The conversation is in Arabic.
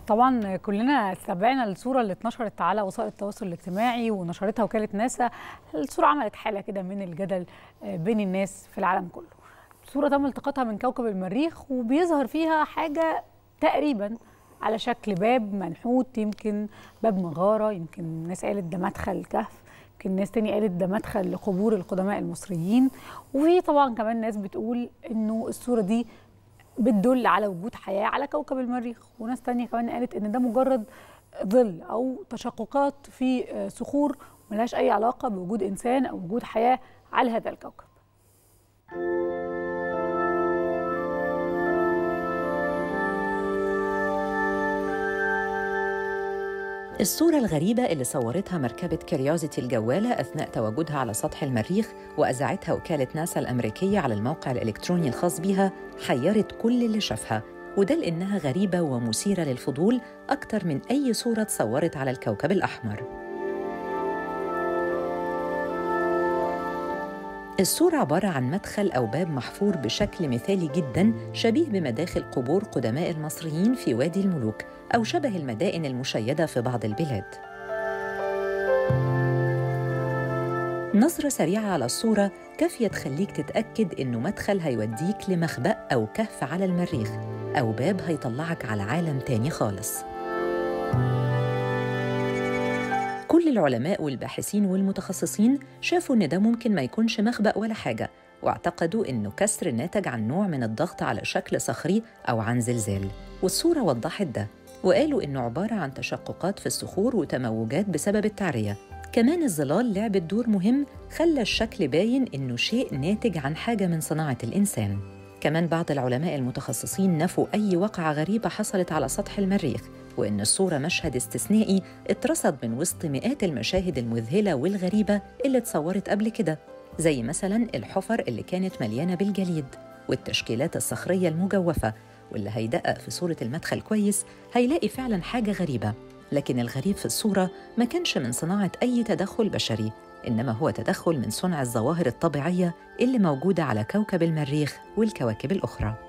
طبعا كلنا تابعنا الصورة اللي اتنشرت على وسائل التواصل الاجتماعي ونشرتها وكالة ناسا. الصورة عملت حالة كده من الجدل بين الناس في العالم كله. الصورة تم التقاطها من كوكب المريخ وبيظهر فيها حاجة تقريبا على شكل باب منحوت، يمكن باب مغارة، يمكن ناس قالت ده مدخل كهف، يمكن ناس تاني قالت ده مدخل لقبور القدماء المصريين. وفي طبعا كمان ناس بتقول انه الصورة دي بتدل على وجود حياة على كوكب المريخ، وناس تانية كمان قالت إن ده مجرد ظل أو تشققات في صخور ملهاش أي علاقة بوجود إنسان أو وجود حياة على هذا الكوكب. الصورة الغريبة اللي صورتها مركبة كيوريوزيتي الجوالة أثناء تواجدها على سطح المريخ وأذاعتها وكالة ناسا الأمريكية على الموقع الإلكتروني الخاص بها حيرت كل اللي شافها، وده لأنها غريبة ومثيرة للفضول أكتر من أي صورة اتصورت على الكوكب الأحمر. الصورة عبارة عن مدخل أو باب محفور بشكل مثالي جداً، شبيه بمداخل قبور قدماء المصريين في وادي الملوك أو شبه المدائن المشيدة في بعض البلاد. نظرة سريعة على الصورة كافية تخليك تتأكد إنه مدخل هيوديك لمخبأ أو كهف على المريخ، أو باب هيطلعك على عالم تاني خالص. كل العلماء والباحثين والمتخصصين شافوا إن ده ممكن ما يكونش مخبأ ولا حاجة، واعتقدوا إنه كسر ناتج عن نوع من الضغط على شكل صخري أو عن زلزال، والصورة وضحت ده، وقالوا إنه عبارة عن تشققات في الصخور وتموجات بسبب التعرية. كمان الظلال لعبت دور مهم، خلى الشكل باين إنه شيء ناتج عن حاجة من صناعة الإنسان. كمان بعض العلماء المتخصصين نفوا أي وقعة غريبة حصلت على سطح المريخ، وإن الصورة مشهد استثنائي اترصد من وسط مئات المشاهد المذهلة والغريبة اللي اتصورت قبل كده، زي مثلاً الحفر اللي كانت مليانة بالجليد والتشكيلات الصخرية المجوفة، واللي هيدقق في صورة المدخل كويس هيلاقي فعلاً حاجة غريبة. لكن الغريب في الصورة ما كانش من صناعة أي تدخل بشري، إنما هو تدخل من صنع الظواهر الطبيعية اللي موجودة على كوكب المريخ والكواكب الأخرى.